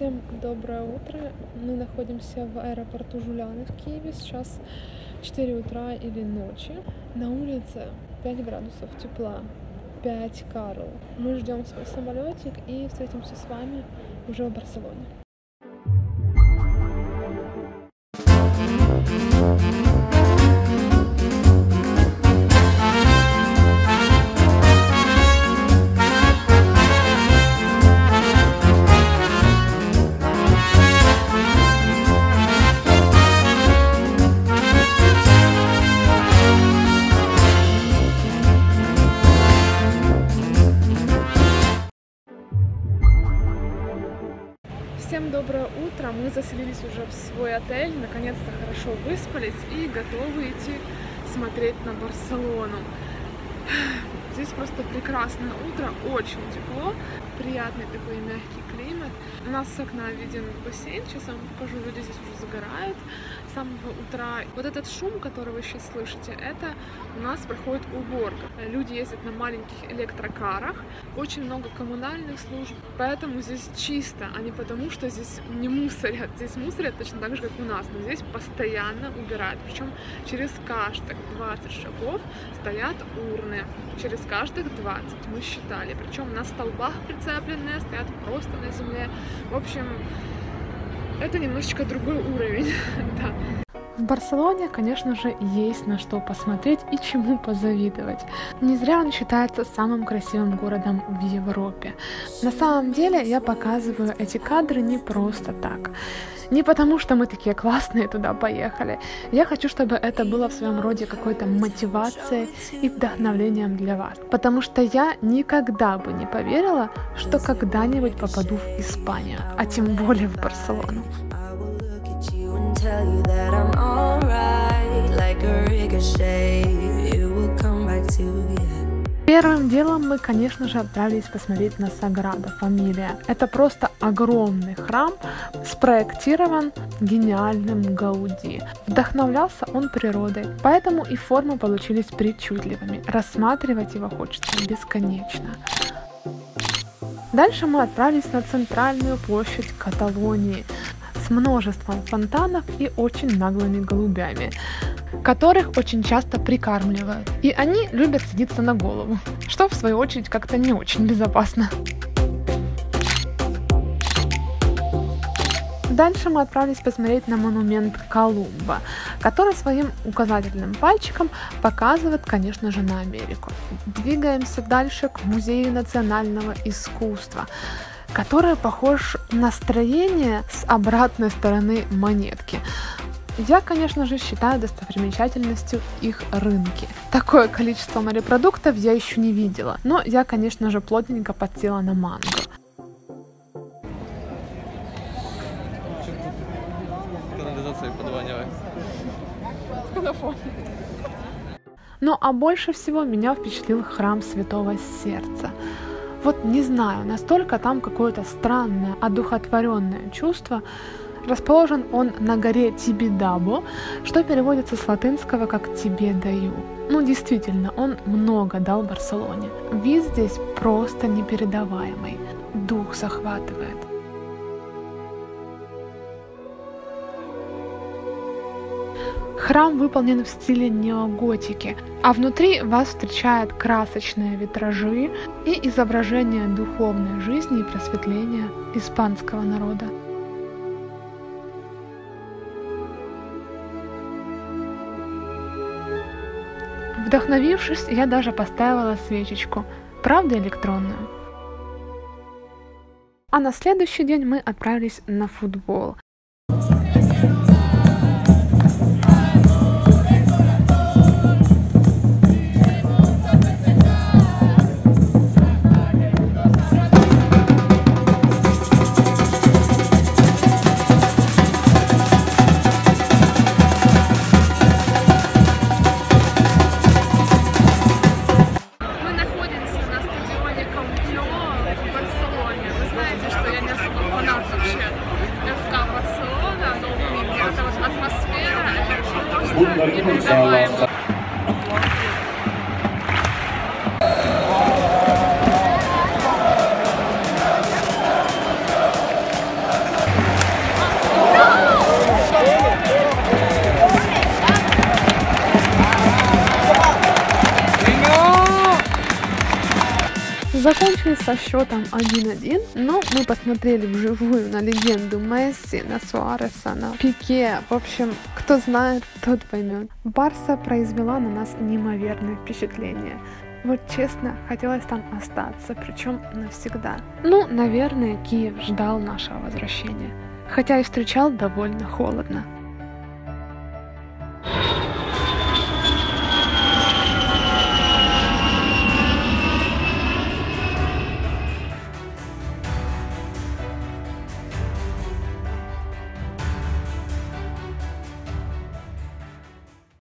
Всем доброе утро. Мы находимся в аэропорту Жуляны в Киеве. Сейчас 4 утра или ночи. На улице 5 градусов тепла, 5 Карл. Мы ждем свой самолетик и встретимся с вами уже в Барселоне. Всем доброе утро! Мы заселились уже в свой отель, наконец-то хорошо выспались и готовы идти смотреть на Барселону. Здесь просто прекрасное утро, очень тепло, приятный такой мягкий климат. У нас с окна виден бассейн, сейчас я вам покажу, люди здесь уже загорают с самого утра. Вот этот шум, который вы сейчас слышите, это у нас проходит уборка. Люди ездят на маленьких электрокарах, очень много коммунальных служб, поэтому здесь чисто, а не потому, что здесь не мусорят. Здесь мусорят точно так же, как у нас, но здесь постоянно убирают. Причем через каждых 20 шагов стоят урны. Через каждых 20 мы считали. Причем на столбах прицепленные, стоят просто на земле. В общем, это немножечко другой уровень. Да. В Барселоне, конечно же, есть на что посмотреть и чему позавидовать. Не зря он считается самым красивым городом в Европе. На самом деле я показываю эти кадры не просто так. Не потому, что мы такие классные туда поехали. Я хочу, чтобы это было в своем роде какой-то мотивацией и вдохновлением для вас. Потому что я никогда бы не поверила, что когда-нибудь попаду в Испанию, а тем более в Барселону. Первым делом мы, конечно же, отправились посмотреть на Саграда Фамилия. Это просто огромный храм, спроектирован гениальным Гауди. Вдохновлялся он природой, поэтому и формы получились причудливыми. Рассматривать его хочется бесконечно. Дальше мы отправились на центральную площадь Каталонии с множеством фонтанов и очень наглыми голубями, которых очень часто прикармливают. И они любят садиться на голову, что в свою очередь как-то не очень безопасно. Дальше мы отправились посмотреть на монумент Колумба, который своим указательным пальчиком показывает, конечно же, на Америку. Двигаемся дальше к Музею национального искусства, который похож на строение с обратной стороны монетки. Я, конечно же, считаю достопримечательностью их рынки. Такое количество морепродуктов я еще не видела, но я, конечно же, плотненько подсела на манго. Ну а больше всего меня впечатлил храм Святого Сердца. Вот не знаю, настолько там какое-то странное, одухотворенное чувство. Расположен он на горе Тибидабо, что переводится с латынского как «тебе даю». Ну, действительно, он много дал Барселоне. Вид здесь просто непередаваемый. Дух захватывает. Храм выполнен в стиле неоготики, а внутри вас встречают красочные витражи и изображения духовной жизни и просветления испанского народа. Вдохновившись, я даже поставила свечечку, правда электронную. А на следующий день мы отправились на футбол. непередаваемо. закончились со счетом 1-1, но мы посмотрели вживую на легенду Месси, на Суареса, на Пике. В общем, кто знает, тот поймет. Барса произвела на нас неимоверное впечатление. Вот честно, хотелось там остаться, причем навсегда. Ну, наверное, Киев ждал нашего возвращения, хотя и встречал довольно холодно.